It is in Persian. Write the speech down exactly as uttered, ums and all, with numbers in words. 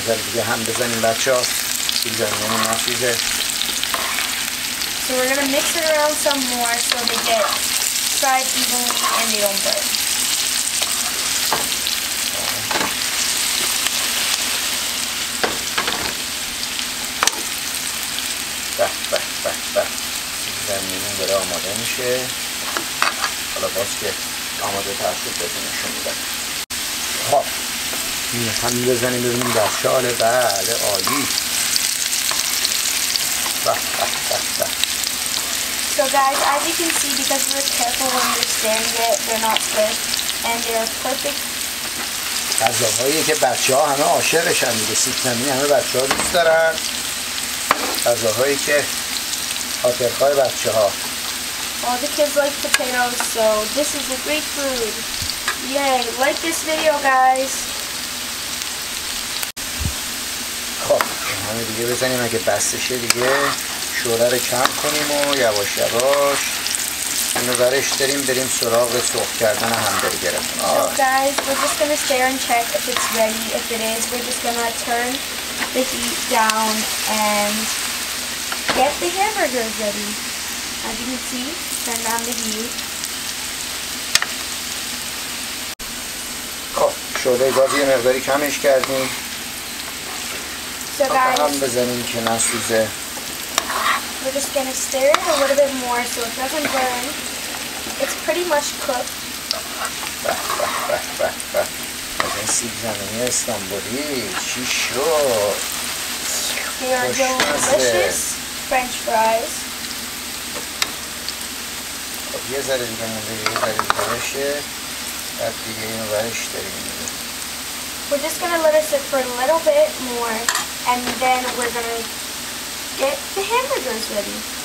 ذره دیگه هم بزنیم بچه ها، سیب زمینیمون نسوزه. So we're going to mix it around some more so they get fried evenly and they don't burn. به به به به سیب زمینیمون داره آماده میشه. حالا باز که آماده تر شد بهتون نشون میدم. خب این هم بزنیم ببینیم بچه ها. بله عالی. به به به به. So guys, as you can see, because we're careful when we're stirring it, they're not squished and they're perfect. غذاهایی که بچه ها همه عاشقشن دیگه، سیب زمینی همه بچه ها دوست دارن، غذاهایی که خاطرخواه بچه ها. All the kids like potatoes, so this is a great food. Yay! Like this video, guys. خب همه دیگه بزنیم اگه بستشه دیگه شعله رو کم کنیم و یواش یواش اینو برش داریم بریم سراغ سرخ کردن همبرگرمون. So guys, we're just gonna stare and check if it's ready. If it is, we're just gonna turn the heat down and get the hamburgers ready. As you can see, turn down the heat. خب شعله گاز یه مقداری کمش کردیم. So guys, هم بزنیم که نسوزه. we're just gonna stir it a little bit more so it doesn't burn. It's pretty much cooked. به به به به به. از این سیب زمینی استانبولی چی شد؟ They are delicious French fries. خب یه ذره دیگه مونده، یه ذره دیگه بشه بعد دیگه اینو برش داریم. We're just gonna let it sit for a little bit more and then we're gonna get the hamburgers ready.